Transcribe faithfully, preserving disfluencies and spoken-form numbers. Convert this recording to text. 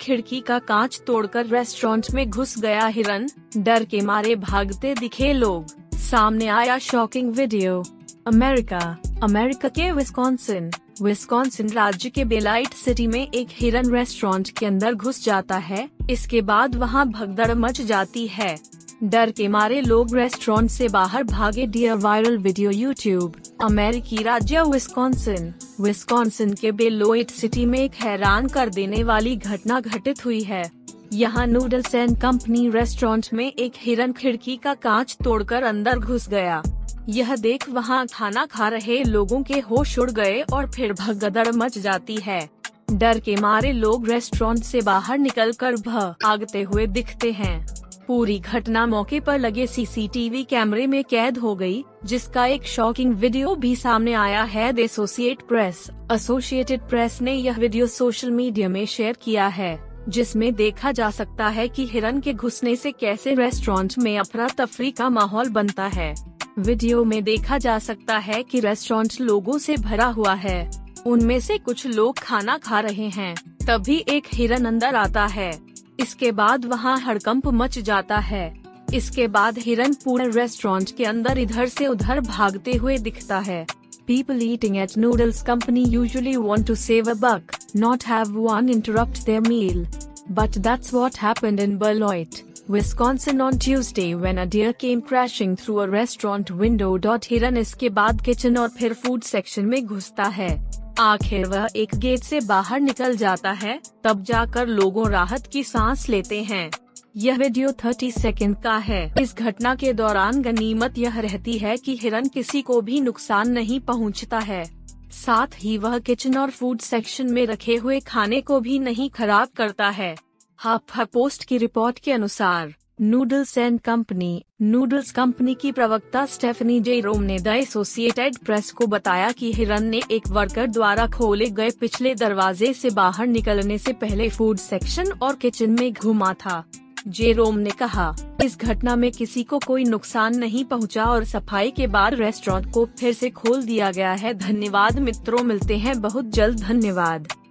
खिड़की का कांच तोड़कर रेस्टोरेंट में घुस गया हिरन, डर के मारे भागते दिखे लोग। सामने आया शॉकिंग वीडियो। अमेरिका अमेरिका के विस्कॉन्सिन विस्कॉन्सिन राज्य के बेलाइट सिटी में एक हिरन रेस्टोरेंट के अंदर घुस जाता है। इसके बाद वहां भगदड़ मच जाती है। डर के मारे लोग रेस्टोरेंट से बाहर भागे। Deer viral video YouTube. अमेरिकी राज्य विस्कॉन्सिन विस्कॉन्सिन के बेलोइट सिटी में एक हैरान कर देने वाली घटना घटित हुई है। यहाँ नूडल्स एंड कंपनी रेस्टोरेंट में एक हिरन खिड़की का कांच तोड़कर अंदर घुस गया। यह देख वहाँ खाना खा रहे लोगों के होश उड़ गए और फिर भगदड़ मच जाती है। डर के मारे लोग रेस्टोरेंट से बाहर निकलकर भागते हुए दिखते हैं। पूरी घटना मौके पर लगे सीसीटीवी कैमरे में कैद हो गई, जिसका एक शॉकिंग वीडियो भी सामने आया है। The associate press associated press ने यह वीडियो सोशल मीडिया में शेयर किया है, जिसमें देखा जा सकता है कि हिरन के घुसने से कैसे रेस्टोरेंट में अफरा तफरी का माहौल बनता है। वीडियो में देखा जा सकता है कि रेस्टोरेंट लोगों से भरा हुआ है। उनमें से कुछ लोग खाना खा रहे हैं, तभी एक हिरन अंदर आता है। इसके बाद वहां हड़कंप मच जाता है। इसके बाद हिरन पूरे रेस्टोरेंट के अंदर इधर से उधर भागते हुए दिखता है। People eating at noodles company usually want to save a buck, not have one interrupt their meal. But that's what happened in Beloit, Wisconsin on Tuesday when a deer came crashing through a restaurant window. हिरन इसके बाद kitchen और फिर food section में घुसता है। आखिर वह एक गेट से बाहर निकल जाता है, तब जाकर लोगों राहत की सांस लेते हैं। यह वीडियो तीस सेकंड का है। इस घटना के दौरान गनीमत यह रहती है कि हिरन किसी को भी नुकसान नहीं पहुंचता है। साथ ही वह किचन और फूड सेक्शन में रखे हुए खाने को भी नहीं खराब करता है। हाफ पोस्ट की रिपोर्ट के अनुसार noodles and company noodles company की प्रवक्ता स्टेफनी जेरोम ने द एसोसिएटेड प्रेस को बताया कि हिरन ने एक वर्कर द्वारा खोले गए पिछले दरवाजे से बाहर निकलने से पहले फूड सेक्शन और किचन में घुमा था। जेरोम ने कहा, इस घटना में किसी को कोई नुकसान नहीं पहुंचा और सफाई के बाद रेस्टोरेंट को फिर से खोल दिया गया है। धन्यवाद मित्रों, मिलते हैं बहुत जल्द। धन्यवाद।